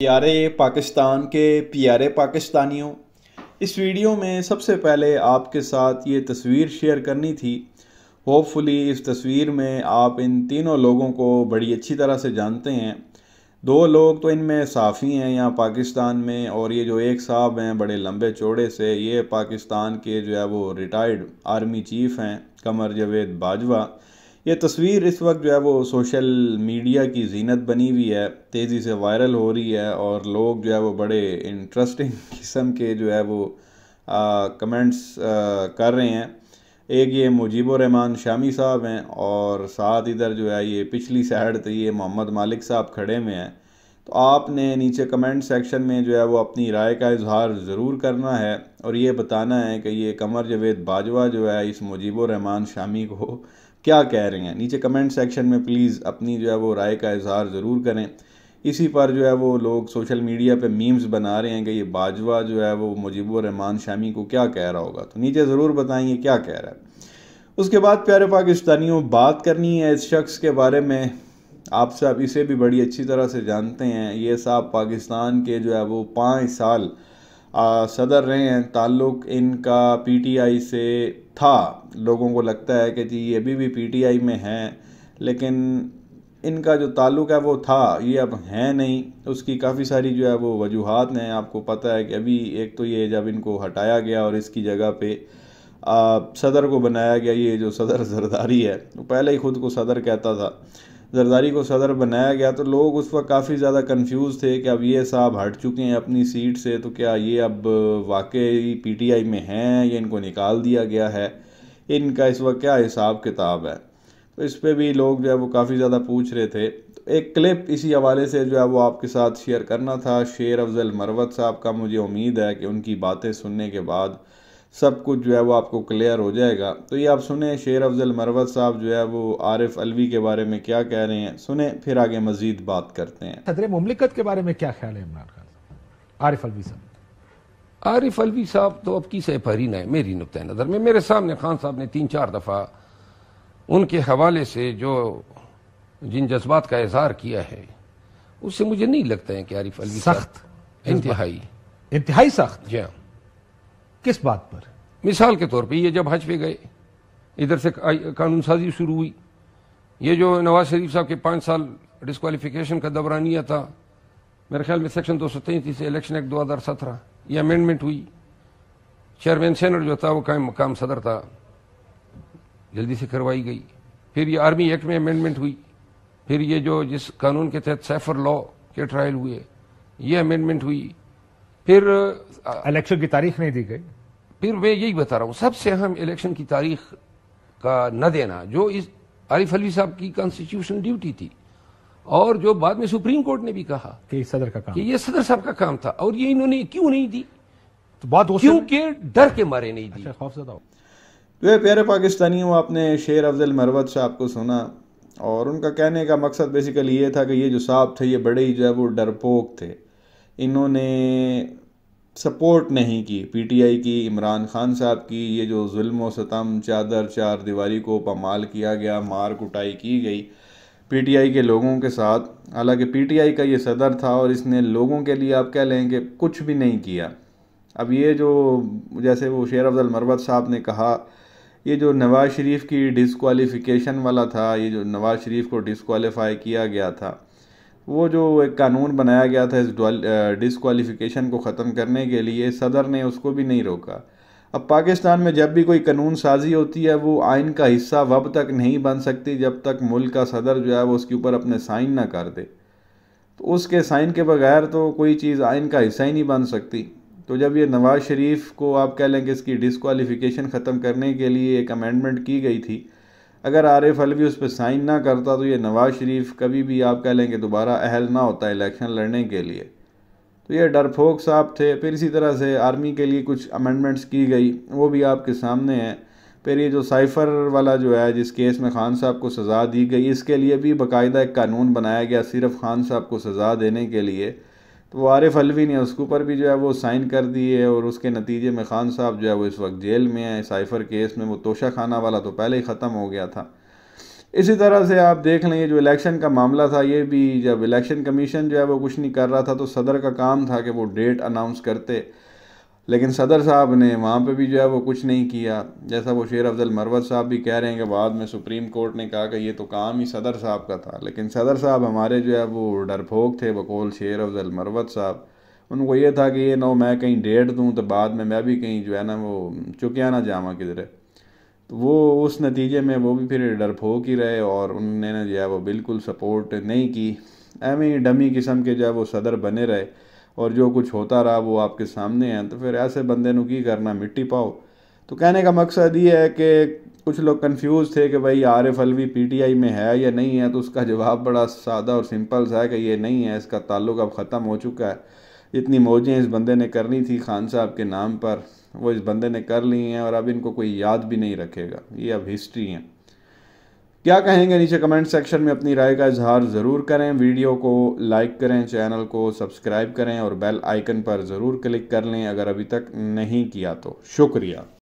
प्यारे पाकिस्तान के प्यारे पाकिस्तानियों, इस वीडियो में सबसे पहले आपके साथ ये तस्वीर शेयर करनी थी। होपफुली इस तस्वीर में आप इन तीनों लोगों को बड़ी अच्छी तरह से जानते हैं। दो लोग तो इनमें साफ़ी हैं यहाँ पाकिस्तान में, और ये जो एक साहब हैं बड़े लंबे चौड़े से, ये पाकिस्तान के जो है वो रिटायर्ड आर्मी चीफ़ हैं, कमर जावेद बाजवा। ये तस्वीर इस वक्त जो है वो सोशल मीडिया की जीनत बनी हुई है, तेज़ी से वायरल हो रही है और लोग जो है वो बड़े इंटरेस्टिंग किस्म के जो है वो कमेंट्स कर रहे हैं। एक ये मुजीबुर रहमान शामी साहब हैं और साथ इधर जो है ये पिछली साइड तो ये मोहम्मद मालिक साहब खड़े हुए हैं। तो आपने नीचे कमेंट सेक्शन में जो है वो अपनी राय का इजहार ज़रूर करना है और ये बताना है कि ये कमर जावेद बाजवा जो है इस मुजीबुर रहमान शामी को क्या कह रहे हैं। नीचे कमेंट सेक्शन में प्लीज़ अपनी जो है वो राय का इजहार ज़रूर करें। इसी पर जो है वो लोग सोशल मीडिया पे मीम्स बना रहे हैं कि ये बाजवा जो है वो मुजीबुर रहमान शामी को क्या कह रहा होगा, तो नीचे ज़रूर बताएंगे क्या कह रहा है। उसके बाद प्यारे पाकिस्तानियों, बात करनी है इस शख्स के बारे में। आप सब इसे भी बड़ी अच्छी तरह से जानते हैं। ये साहब पाकिस्तान के जो है वो 5 साल सदर रहे हैं। ताल्लुक़ इनका PTI से था। लोगों को लगता है कि जी ये अभी भी PTI में हैं, लेकिन इनका जो ताल्लुक़ है वो था, ये अब है नहीं। उसकी काफ़ी सारी जो है वो वजूहात हैं। आपको पता है कि अभी एक तो ये जब इनको हटाया गया और इसकी जगह पे सदर को बनाया गया, ये जो सदर जरदारी है, तो पहले ही ख़ुद को सदर कहता था, जरदारी को सदर बनाया गया, तो लोग उस वक्त काफ़ी ज़्यादा कंफ्यूज थे कि अब ये साहब हट चुके हैं अपनी सीट से, तो क्या ये अब वाकई PTI में हैं या इनको निकाल दिया गया है, इनका इस वक्त क्या हिसाब किताब है। तो इस पर भी लोग जो है वो काफ़ी ज़्यादा पूछ रहे थे। तो एक क्लिप इसी हवाले से जो है वो आपके साथ शेयर करना था। शेर अफजल मरवत साहब का, मुझे उम्मीद है कि उनकी बातें सुनने के बाद सब कुछ जो है वो आपको क्लियर हो जाएगा। तो ये आप सुने शेर अफजल मरवत साहब जो है वो आरिफ अलवी के बारे में क्या कह रहे हैं, सुने फिर आगे मजीद बात करते हैं। सदर मुमलिकत के बारे में क्या ख्याल है इमरान खान साहब? आरिफ अलवी साहब। आरिफ अलवी साहब तो अब की सेफरीन है मेरी नुक्ता नज़र में। मेरे सामने खान साहब ने 3-4 दफ़ा उनके हवाले से जो जिन जज्बात का इजहार किया है, उससे मुझे नहीं लगता है कि आरिफ अलवी सख्त, इंतहाई सख्त। जी हाँ। किस बात पर? मिसाल के तौर पे ये जब हज पे गए, इधर से कानून साजी शुरू हुई। ये जो नवाज शरीफ साहब के 5 साल डिस्क्वालिफिकेशन का दौरानिया था, मेरे ख्याल में सेक्शन 233 से इलेक्शन एक्ट 2017 ये अमेंडमेंट हुई। चेयरमैन सेनेट जो था वो कायम मकाम सदर था, जल्दी से करवाई गई। फिर ये आर्मी एक्ट में अमेंडमेंट हुई। फिर ये जो जिस कानून के तहत सैफर लॉ के ट्रायल हुए, ये अमेंडमेंट हुई। फिर इलेक्शन की तारीख नहीं दी गई। फिर मैं यही बता रहा हूँ, सबसे अहम इलेक्शन की तारीख का न देना, जो इस आरिफ अलवी साहब की कॉन्स्टिट्यूशनल ड्यूटी थी, और जो बाद में सुप्रीम कोर्ट ने भी कहा कि सदर का काम, कि ये सदर साहब का काम था, और ये इन्होंने क्यों नहीं दी? तो बात क्योंकि डर के मारे नहीं दी। खौफजदा हो। तो प्यारे पाकिस्तानियों, आपने शेर अफजल मरवत साहब को सुना और उनका कहने का मकसद बेसिकली ये था कि ये जो साहब थे ये बड़े ही जो है वो डरपोक थे। इन्होंने सपोर्ट नहीं की PTI की, इमरान खान साहब की। ये जो जुल्म व सितम, चादर चार दीवारी को पामाल किया गया, मार कुटाई की गई PTI के लोगों के साथ। हालांकि PTI का ये सदर था और इसने लोगों के लिए आप कह लें कि कुछ भी नहीं किया। अब ये जो जैसे वो शेर अफजल मरवत साहब ने कहा, ये जो नवाज़ शरीफ की डिस्क्वालिफ़िकेशन वाला था, ये जो नवाज़ शरीफ को डिस्क्वालीफाई किया गया था, वो जो एक कानून बनाया गया था इस डिस्क्वालिफ़िकेशन को ख़त्म करने के लिए, सदर ने उसको भी नहीं रोका। अब पाकिस्तान में जब भी कोई कानून साजी होती है, वो आइन का हिस्सा वब तक नहीं बन सकती जब तक मुल्क का सदर जो है वो उसके ऊपर अपने साइन ना कर दे। तो उसके साइन के बगैर तो कोई चीज़ आइन का हिस्सा ही नहीं बन सकती। तो जब ये नवाज़ शरीफ को आप कह लें कि इसकी डिस्क्वालिफ़िकेशन ख़त्म करने के लिए एक अमेंडमेंट की गई थी, अगर आरिफ अलवी उस पर साइन ना करता तो ये नवाज़ शरीफ कभी भी आप कह लें कि दोबारा अहल ना होता इलेक्शन लड़ने के लिए। तो ये डरपोक साहब थे। फिर इसी तरह से आर्मी के लिए कुछ अमेंडमेंट्स की गई, वो भी आपके सामने हैं। फिर ये जो साइफ़र वाला जो है, जिस केस में खान साहब को सज़ा दी गई, इसके लिए भी बाकायदा एक कानून बनाया गया सिर्फ खान साहब को सज़ा देने के लिए। तो वो आरिफ अलवी ने उसके ऊपर भी जो है वो साइन कर दिए और उसके नतीजे में खान साहब जो है वो इस वक्त जेल में है। साइफ़र केस में वो तोशा खाना वाला तो पहले ही ख़त्म हो गया था। इसी तरह से आप देख लें, जो इलेक्शन का मामला था, ये भी जब इलेक्शन कमीशन जो है वो कुछ नहीं कर रहा था तो सदर का काम था कि वो डेट अनाउंस करते, लेकिन सदर साहब ने वहाँ पे भी जो है वो कुछ नहीं किया। जैसा वो शेर अफजल मरवत साहब भी कह रहे हैं कि बाद में सुप्रीम कोर्ट ने कहा कि ये तो काम ही सदर साहब का था, लेकिन सदर साहब हमारे जो है वो डरपोक थे बकौल शेर अफजल मरवत साहब। उनको ये था कि ये ना मैं कहीं डेट दूँ तो बाद में मैं भी कहीं जो है ना वो चुकिया ना जावा किधरे, तो वो उस नतीजे में वो भी फिर डरपोक ही रहे और उन्होंने जो है वो बिल्कुल सपोर्ट नहीं की। एवं ही डमी किस्म के जो है वो सदर बने रहे और जो कुछ होता रहा वो आपके सामने है। तो फिर ऐसे बंदे को की करना, मिट्टी पाओ। तो कहने का मकसद ये है कि कुछ लोग कंफ्यूज थे कि भाई आरिफ अलवी पीटीआई में है या नहीं है, तो उसका जवाब बड़ा सादा और सिंपल सा है कि ये नहीं है, इसका ताल्लुक अब ख़त्म हो चुका है। इतनी मौजें इस बंदे ने करनी थी खान साहब के नाम पर, वो इस बंदे ने कर ली हैं और अब इनको कोई याद भी नहीं रखेगा, ये अब हिस्ट्री है। क्या कहेंगे नीचे कमेंट सेक्शन में अपनी राय का इजहार ज़रूर करें। वीडियो को लाइक करें, चैनल को सब्सक्राइब करें और बेल आइकन पर ज़रूर क्लिक कर लें अगर अभी तक नहीं किया तो। शुक्रिया।